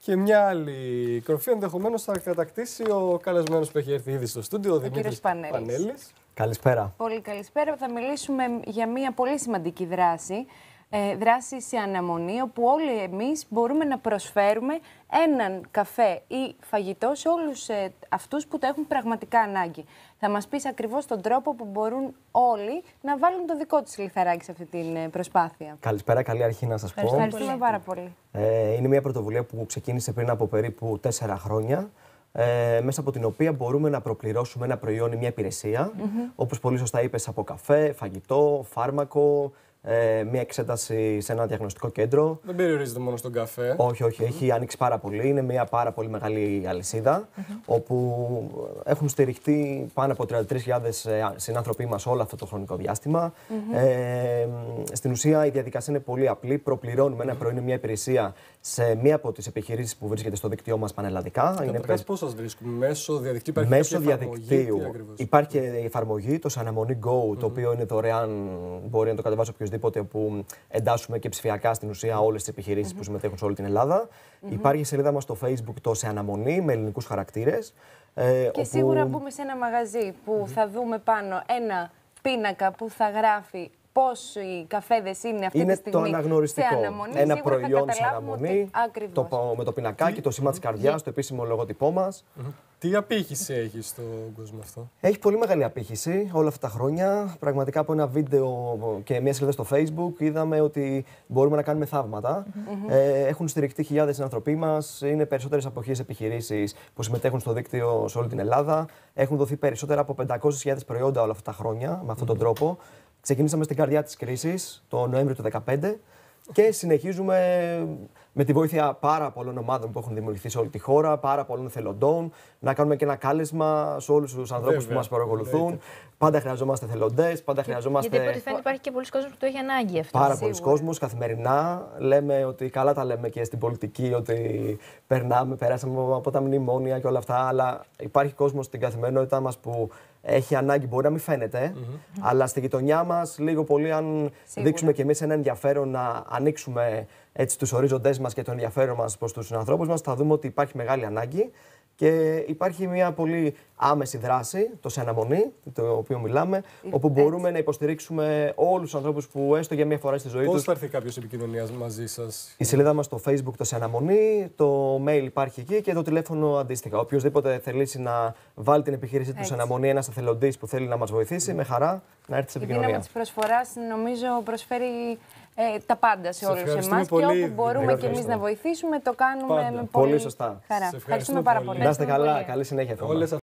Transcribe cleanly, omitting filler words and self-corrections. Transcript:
Και μια άλλη κροφή ενδεχομένως θα κατακτήσει ο καλεσμένος που έχει έρθει ήδη στο στούντιο, ο Δημήτρης Πανέλης. Καλησπέρα. Πολύ καλησπέρα. Θα μιλήσουμε για μια πολύ σημαντική δράση. Δράση σε αναμονή, όπου όλοι εμείς μπορούμε να προσφέρουμε έναν καφέ ή φαγητό σε όλους αυτούς που το έχουν πραγματικά ανάγκη. Θα μας πεις ακριβώς τον τρόπο που μπορούν όλοι να βάλουν το δικό τους λιθαράκι σε αυτή την προσπάθεια. Καλησπέρα, καλή αρχή να σας πω. Ευχαριστούμε πάρα πολύ. Είναι μια πρωτοβουλία που ξεκίνησε πριν από περίπου 4 χρόνια. Μέσα από την οποία μπορούμε να προπληρώσουμε ένα προϊόν ή μια υπηρεσία, όπως πολύ σωστά είπες, από καφέ, φαγητό, φάρμακο, μια εξέταση σε ένα διαγνωστικό κέντρο. Δεν περιορίζεται μόνο στον καφέ. Όχι, όχι, έχει ανοίξει πάρα πολύ. Είναι μια πάρα πολύ μεγάλη αλυσίδα, όπου έχουν στηριχτεί πάνω από 33.000 συνάνθρωποι μας όλο αυτό το χρονικό διάστημα. Στην ουσία η διαδικασία είναι πολύ απλή. Προπληρώνουμε ένα προϊόν ή μια υπηρεσία σε μία από τις επιχειρήσεις που βρίσκεται στο δίκτυό μας πανελλαδικά. Καταρχάς, πώς σας βρίσκουμε, μέσω διαδικτύου? Μέσω διαδικτύου. Υπάρχει και η εφαρμογή, το Αναμονή Go, το οποίο είναι δωρεάν, μπορεί να το κατεβάσει οποιοδήποτε, που εντάσσουμε και ψηφιακά στην ουσία όλες τις επιχειρήσεις που συμμετέχουν σε όλη την Ελλάδα. Υπάρχει η σελίδα μας στο Facebook, το Σε Αναμονή, με ελληνικούς χαρακτήρες. Και όπου... σίγουρα μπούμε σε ένα μαγαζί που θα δούμε πάνω ένα πίνακα που θα γράφει πόσοι καφέδες είναι αυτή τη στιγμή το αναγνωριστικό. Σε αναμονή. Ένα προϊόν σε αναμονή, με το πινακάκι, το σήμα της καρδιάς, το επίσημο λογότυπό μας. Τι απήχηση έχει στον κόσμο αυτό? Έχει πολύ μεγάλη απήχηση όλα αυτά τα χρόνια. Πραγματικά από ένα βίντεο και μια σελίδα στο Facebook είδαμε ότι μπορούμε να κάνουμε θαύματα. Έχουν στηριχτεί χιλιάδες άνθρωποι μας. Είναι περισσότερες από 1.000 επιχειρήσεις που συμμετέχουν στο δίκτυο σε όλη την Ελλάδα. Έχουν δοθεί περισσότερα από 500.000 προϊόντα όλα αυτά τα χρόνια με αυτόν τον τρόπο. Ξεκινήσαμε στην καρδιά της κρίσης το Νοέμβριο του 2015 και συνεχίζουμε με τη βοήθεια πάρα πολλών ομάδων που έχουν δημιουργηθεί σε όλη τη χώρα, πάρα πολλών εθελοντών, να κάνουμε και ένα κάλεσμα σε όλους τους ανθρώπους που μας παρακολουθούν. Πάντα χρειαζόμαστε εθελοντές, πάντα χρειαζόμαστε. Γιατί από ό,τι φαίνεται υπάρχει και πολλοί κόσμος που το έχει ανάγκη αυτό. Πάρα πολλοί κόσμος καθημερινά. Λέμε ότι καλά τα λέμε και στην πολιτική, ότι περάσαμε από τα μνημόνια και όλα αυτά. Αλλά υπάρχει κόσμος στην καθημερινότητά μας που έχει ανάγκη, μπορεί να μην φαίνεται, αλλά στη γειτονιά μας, λίγο πολύ, αν δείξουμε κι εμείς ένα ενδιαφέρον να ανοίξουμε έτσι τους ορίζοντές μας και το ενδιαφέρον μας προς τους ανθρώπους μας, θα δούμε ότι υπάρχει μεγάλη ανάγκη και υπάρχει μια πολύ άμεση δράση, το Σε Αναμονή, το οποίο μιλάμε, όπου μπορούμε να υποστηρίξουμε όλους τους ανθρώπους που έστω για μια φορά στη ζωή τους. Πώς θα έρθει κάποιος επικοινωνίας μαζί σας? Η σελίδα μας στο Facebook, το Σε Αναμονή, το mail υπάρχει εκεί και το τηλέφωνο αντίστοιχα. Οποιοςδήποτε θελήσει να βάλει την επιχείρησή του σε αναμονή, ένας εθελοντής που θέλει να μας βοηθήσει, με χαρά να έρθει σε επικοινωνία. Η δύναμη της προσφοράς, νομίζω, προσφέρει τα πάντα σε όλους εμάς. Και όπου μπορούμε κι εμείς να βοηθήσουμε, το κάνουμε με πολύ σωστά. χαρά. Ευχαριστούμε πάρα πολύ. Να είστε καλά, καλή συνέχεια.